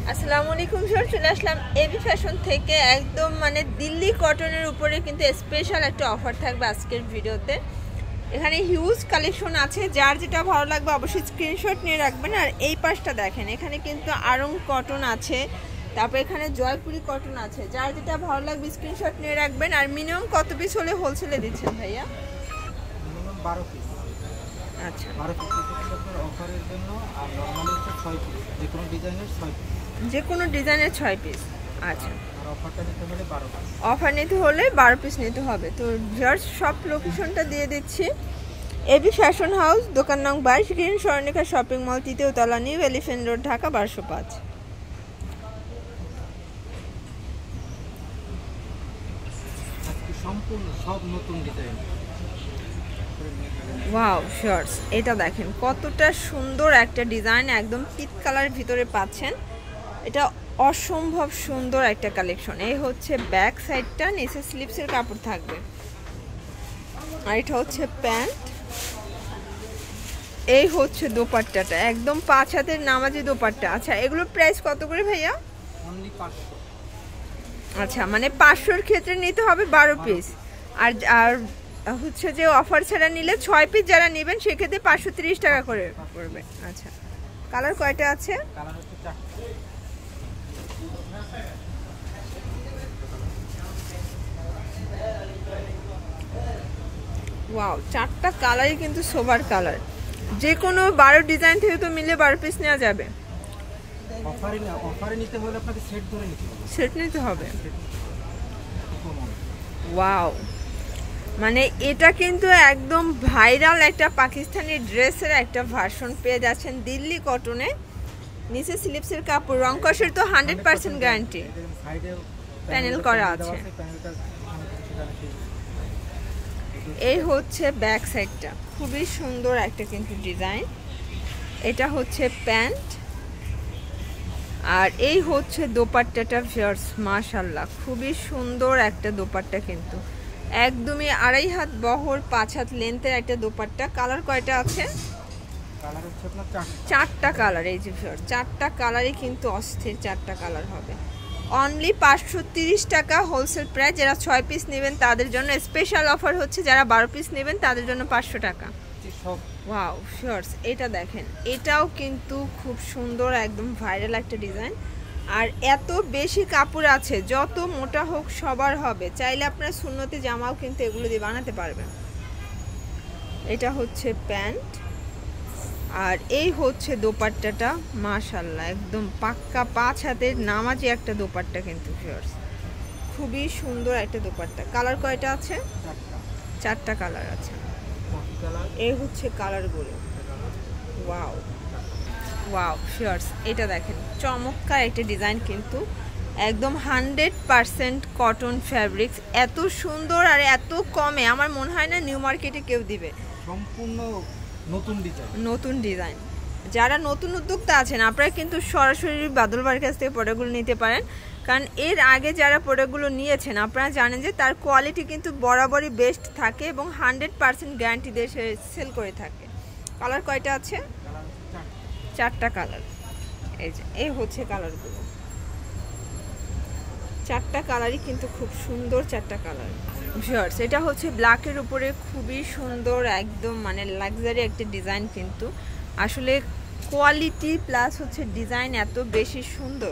আসসালামু আলাইকুম স্যার, চলে আসলাম এবি ফ্যাশন থেকে। একদম মানে দিল্লি কটনের উপরে কিন্তু স্পেশাল একটা অফার থাকবে আজকের ভিডিওতে। এখানে হিউজ কালেকশন আছে, যার যেটা ভালো লাগবে অবশ্যই স্ক্রিনশট নিয়ে রাখবেন। আর এই পাশটা দেখেন, এখানে কিন্তু আরং কটন আছে, তারপর এখানে জয়পুরি কটন আছে। যার যেটা ভালো লাগবে স্ক্রিনশট নিয়ে রাখবেন। আর মিনিমাম কত পিস হলে হোলসেলে দিচ্ছেন ভাইয়া? 12 পিস। আচ্ছা, 12 পিস অফারের জন্য। আর নরমালি হচ্ছে 6 পিস, যে কোনো ডিজাইনের 6 পিস, যে কোনো ডিজাইনের 6 পিস। আচ্ছা, আর অফারটা নিতে হলে 12 পিস। অফার নিতে হলে 12 পিস নিতে হবে। তো ভিউয়ার্স, সব লোকেশনটা দিয়ে দিচ্ছি। এবি ফ্যাশন হাউস, দোকান নং 22, গ্রিন স্বর্ণিকা শপিং মল, 3য় তলা, নিউ এলিফ্যান্ট রোড, ঢাকা 1205। আজকে সম্পূর্ণ সব নতুন ডিজাইন। ওয়াও শর্টস, এটা দেখেন কতটা সুন্দর একটা ডিজাইন, একদম পিট কালারের ভিতরে পাচ্ছেন। এটা অসম্ভব সুন্দর একটা কালেকশন। এই হচ্ছে ব্যাক সাইডটা, নিচে স্লিপসের কাপড় থাকবে। আর এটা হচ্ছে প্যান্ট, এই হচ্ছে দোপাট্টাটা, একদম 5 হাতের নামাজি দোপাট্টা। আচ্ছা, এগুলোর প্রাইস কত করে ভাইয়া? অনলি 500। আচ্ছা, মানে 500-র ক্ষেত্রে নিতে হবে 12 পিস। আর আর হচ্ছে যে অফার ছাড়া নিলে 6 পিস যারা নেবেন সেক্ষেত্রে 530 টাকা করে পড়বে। আচ্ছা, কালার কয়টা আছে? কালার হচ্ছে 4টা। ওয়াও, 4টা কালারই কিন্তু সোবার কালার। যে কোনো 12 ডিজাইন থেকে তো মিলে 12 পিস নেওয়া যাবে। অফারে নিতে হলে আপনাকে সেট ধরে নিতে হবে। সেট নিতে হবে। ওয়াও, মানে এটা কিন্তু একদম ভাইরাল একটা পাকিস্তানি ড্রেসের একটা ভার্সন পেয়ে যাচ্ছেন দিল্লি কটনে। নিচে স্লিপসের কাপড়, রং কষের তো 100% গ্যারান্টি, প্যানেল করা আছে। এই হচ্ছে ব্যাক সাইডটা, খুবই সুন্দর একটা কিন্তু ডিজাইন। এটা হচ্ছে প্যান্ট, আর এই হচ্ছে দোপাট্টাটা। ভিউয়ার্স, মাশাআল্লাহ, খুবই সুন্দর একটা দোপাট্টা, কিন্তু একদমই 2.5 হাত বহর, 5 হাত লেন্থের একটা দোপাট্টা। কালার কয়টা আছে? কালার হচ্ছে আপনার 4টা কালার। এই যে ভিউয়ার্স, 4টা কালারই কিন্তু অস্থির, 4টা কালার হবে। অনলি 530 টাকা হোলসেল প্রাইস। যারা 6 পিস নেবেন তাদের জন্য স্পেশাল অফার হচ্ছে, যারা 12 পিস নেবেন তাদের জন্য 500 টাকা। ওয়াও শর্টস, এটা দেখেন, এটাও কিন্তু খুব সুন্দর, একদম ভাইরাল একটা ডিজাইন। আর এত বেশি কাপড় আছে, যত মোটা হোক সবার হবে। চাইলে আপনার সুন্নতি জামাও কিন্তু এগুলো দিয়ে বানাতে পারবেন। এটা হচ্ছে প্যান্ট, আর এই হচ্ছে দোপাট্টাটা। মাশাআল্লাহ, একদম পাক্কা 5 হাতের নামাজি একটা দোপাট্টা কিন্তু ভিউয়ার্স, খুবই সুন্দর একটা দোপাট্টা। কালার কয়টা আছে? 4টা কালার আছে। এই হচ্ছে কালারগুলো। ওয়াও ওয়াও ভিউয়ার্স, এটা দেখেন, চমৎকার একটা ডিজাইন, কিন্তু একদম 100% কটন ফ্যাব্রিক্স। এত সুন্দর আর এত কমে আমার মনে হয় না নিউ মার্কেটে কেউ দিবে। সম্পূর্ণ নতুন ডিজাইন। যারা নতুন উদ্যোক্তা আছেন, আপনারা কিন্তু সরাসরি বাদল ভাইয়ের কাছ থেকে প্রোডাক্টগুলো নিতে পারেন। কারণ এর আগে যারা প্রোডাক্টগুলো নিয়েছেন আপনারা জানেন যে তার কোয়ালিটি কিন্তু বরাবরই বেস্ট থাকে এবং 100% গ্যারান্টি দিয়ে সেল করে থাকে। কালার কয়টা আছে? 4টা কালার। এই যে এই হচ্ছে কালারগুলো, 4টা কালারই কিন্তু খুব সুন্দর, 4টা কালার। ভিউয়ার্স, এটা হচ্ছে ব্ল্যাকের উপরে খুবই সুন্দর, একদম মানে লাক্সারি একটা ডিজাইন, কিন্তু আসলে কোয়ালিটি প্লাস হচ্ছে ডিজাইন এত বেশি সুন্দর।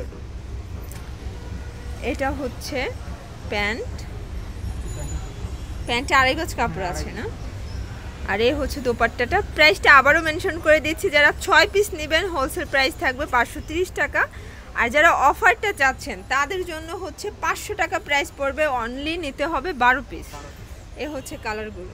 এটা হচ্ছে প্যান্ট, প্যান্টে 2.5 গজ কাপড় আছে না? আর এই হচ্ছে দোপাট্টাটা। প্রাইসটা আবারও মেনশন করে দিচ্ছি, যারা 6 পিস নেবেন হোলসেল প্রাইস থাকবে 530 টাকা। আর যারা অফারটা চাচ্ছেন তাদের জন্য হচ্ছে 500 টাকা প্রাইস পড়বে, অনলি নিতে হবে 12 পিস। এই হচ্ছে কালারগুলো।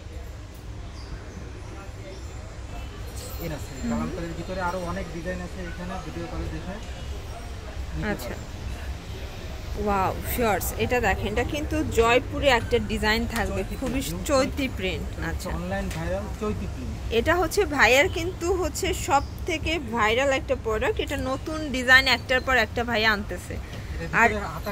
কালারের ভিতরে আরো অনেক ডিজাইন আছে, এখানে ভিডিও কলে দেখে। আচ্ছা, ওয়াও শর্টস, এটা দেখেন, এটা কিন্তু জয়পুরে একটা ডিজাইন থাকবে, খুবই চৈতি প্রিন্ট। আচ্ছা, অনলাইন ভাইরাল চৈতি প্রিন্ট। এটা হচ্ছে ভাইয়ার কিন্তু হচ্ছে সব থেকে ভাইরাল একটা প্রোডাক্ট। এটা নতুন ডিজাইন একটার পর একটা ভাইয়া আনতেছে। আর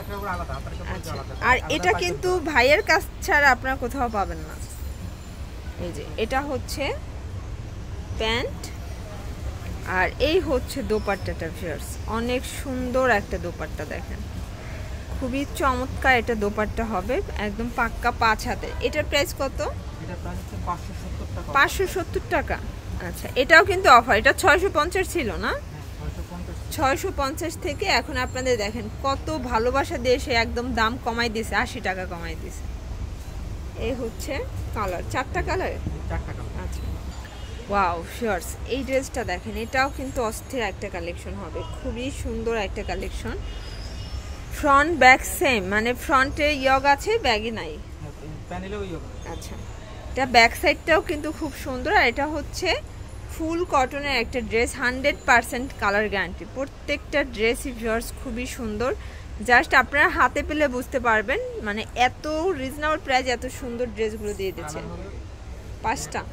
আর এটা কিন্তু ভাইয়ের কাছ ছাড়া আপনারা কোথাও পাবেন না। এই যে এটা হচ্ছে প্যান্ট, আর এই হচ্ছে দোপাট্টাটা ভিউয়ার্স, অনেক সুন্দর একটা দোপাট্টা দেখেন, খুবই চমৎকার এটা দোপাট্টা হবে, একদম পাক্কা 5 হাতের। এটার প্রাইস কত? এটা প্রাইস হচ্ছে 570 টাকা। 570 টাকা। আচ্ছা, এটাও কিন্তু অফার, এটা 650 ছিল না? 650 থেকে এখন আপনাদের দেখেন কত ভালোবাসা দিয়ে সে একদম দাম কমাই দিয়েছে, 80 টাকা কমাই দিয়েছে। এই হচ্ছে কালার, 4টা কালার। 4টা কালার। আচ্ছা, ওয়াও ভিউয়ার্স, এই ড্রেসটা দেখেন, এটাও কিন্তু অস্থির একটা কালেকশন হবে, খুবই সুন্দর একটা কালেকশন। ফ্রন্ট ব্যাক সেম, মানে ফ্রন্টে ইয়গ আছে, ব্যাগে নাই। প্যানেলেও ইয়গ। আচ্ছা, এটা ব্যাক সাইডটাও কিন্তু খুব সুন্দর। আর এটা হচ্ছে ফুল কটনের একটা ড্রেস, 100% কালার গ্যারান্টি। প্রত্যেকটা ড্রেসই ভিউয়ার্স খুবই সুন্দর, জাস্ট আপনারা হাতে পেলে বুঝতে পারবেন, মানে এত রিজনেবল প্রাইস এত সুন্দর ড্রেসগুলো দিয়ে দিচ্ছেন। 5টা,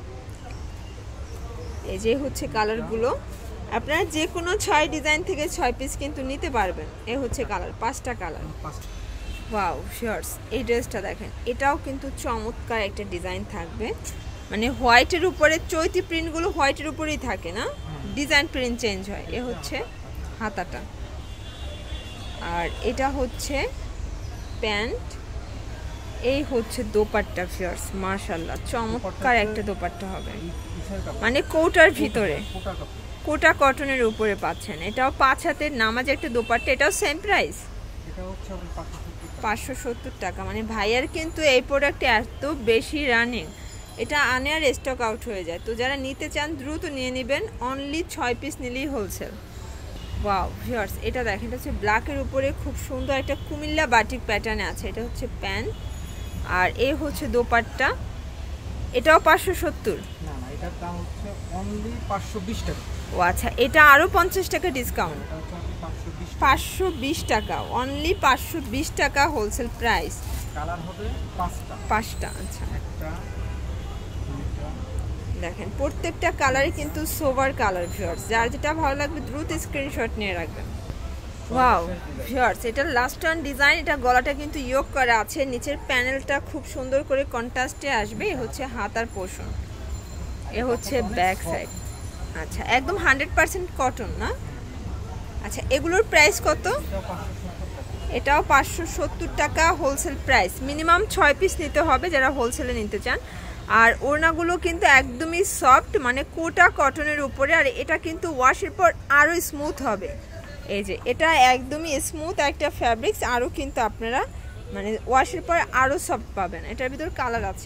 এই যে হচ্ছে কালারগুলো, আপনারা যে কোনো 6 ডিজাইন থেকে 6 পিস কিন্তু নিতে পারবেন। এই হচ্ছে কালার, 5টা কালার। ওয়াও ভিউয়ার্স, এই ড্রেসটা দেখেন, এটাও কিন্তু চমৎকার একটা ডিজাইন থাকবে, মানে হোয়াইটের উপরে চৈতি প্রিন্টগুলো হোয়াইটের উপরেই থাকে না, ডিজাইন প্রিন্ট চেঞ্জ হয়। এ হচ্ছে হাতাটা, আর এটা হচ্ছে প্যান্ট, এই হচ্ছে দোপাট্টা ভিউয়ার্স, মাশাআল্লাহ চমৎকার একটা দোপাট্টা হবে, মানে কোটার ভিতরে, কোটা কটনের উপরে পাচ্ছেন। এটাও 5 হাতের নামাজ একটা দোপাট্টা, এটাও সেম প্রাইস, এটা হচ্ছে 570 টাকা। মানে ভাইয়ার কিন্তু এই প্রোডাক্ট এত বেশি রানিং, এটা আনে আর স্টক আউট হয়ে যায়। তো যারা নিতে চান দ্রুত নিয়ে নেবেন, অনলি 6 পিস নিলেই হোলসেল। ওয়াও ভিউয়ার্স, এটা দেখেন, এটা হচ্ছে ব্ল্যাকের উপরে খুব সুন্দর একটা কুমিল্লা বাটিক প্যাটার্নে আছে। এটা হচ্ছে প্যান্ট, আর এই হচ্ছে দোপাট্টা, এটাও 570। না না, এটার দাম হচ্ছে অনলি 520 টাকা। ও আচ্ছা, এটা আরও 50 টাকা ডিসকাউন্ট, 520 টাকা, অনলি 520 টাকা হোলসেল প্রাইস। কালার হবে 5টা। 5টা, আচ্ছা। একটা, দুইটা, দেখেন প্রত্যেকটা কালারই কিন্তু সোভার কালার ভিউয়ার্স, যার যেটা ভালো লাগবে দ্রুত স্ক্রিনশট নিয়ে রাখবেন। ওয়াও ভিউয়ার্স, এটা লাস্ট ওয়ান ডিজাইন, এটা গলাটা কিন্তু ইয়োগ করা আছে, নিচের প্যানেলটা খুব সুন্দর করে কন্ট্রাস্টে আসবে। এ হচ্ছে হাতার পোর্শন, এ হচ্ছে ব্যাক সাইড। আচ্ছা, একদম 100% কটন না? আচ্ছা, এগুলোর প্রাইস কত? এটাও 570 টাকা হোলসেল প্রাইস। মিনিমাম 6 পিস নিতে হবে যারা হোলসেলে নিতে চান। আর ওড়নাগুলো কিন্তু একদমই সফট, মানে কোটা কটনের উপরে, আর এটা কিন্তু ওয়াশের পর আরও স্মুথ হবে। এই যে এটা একদমই স্মুথ একটা ফ্যাব্রিক্স, আরও কিন্তু আপনারা মানে ওয়াশের পর আরও সফট পাবেন। এটার ভিতর কালার আছে,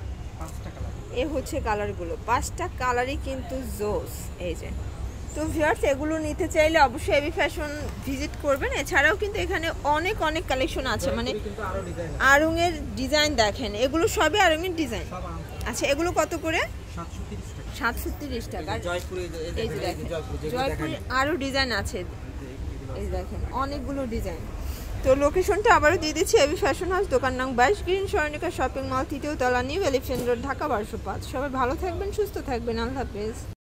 এ হচ্ছে কালারগুলো, 5টা কালারই কিন্তু জোস। এই যে, তো ভিউয়ার্স এগুলো নিতে চাইলে অবশ্যই এবি ফ্যাশন ভিজিট করবেন। এছাড়াও কিন্তু এখানে অনেক অনেক কালেকশন আছে, মানে আড়ংয়ের ডিজাইন দেখেন, এগুলো সবই আড়ংয়ের ডিজাইন। আচ্ছা, এগুলো কত করে? 730 টাকা। এই যে দেখেন, জয়পুরে আরও ডিজাইন আছে, এই দেখেন অনেকগুলো ডিজাইন। তো লোকেশনটা আবারও দিয়ে দিচ্ছি, এবি ফ্যাশন হাউস, দোকান নং 22, গ্রিন সরণিকা শপিং মল, 3য় তলা, নিউ এলিফ্যান্ট রোড, ঢাকা 1205। সবাই ভালো থাকবেন, সুস্থ থাকবেন, আল্লাহ হাফেজ।